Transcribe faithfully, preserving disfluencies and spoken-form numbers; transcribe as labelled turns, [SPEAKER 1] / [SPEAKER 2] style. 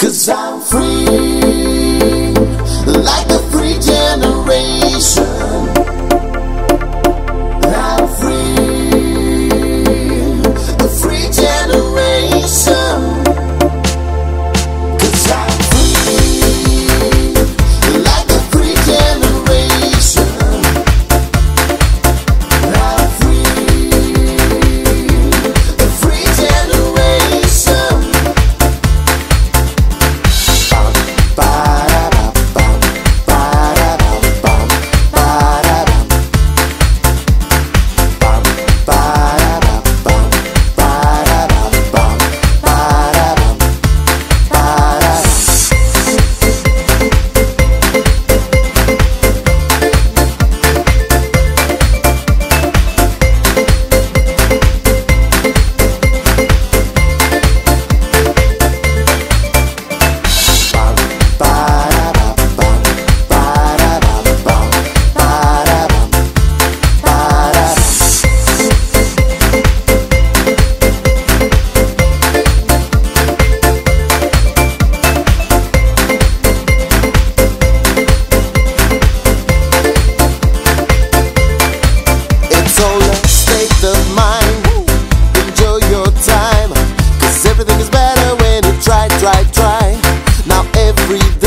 [SPEAKER 1] 'Cause I'm free, like a free generation. I'm free, a free generation. 'Cause I'm free, like a free generation. I'm free, a free generation. Of mind, enjoy your time, 'cause everything is better when you try, try, try. Now every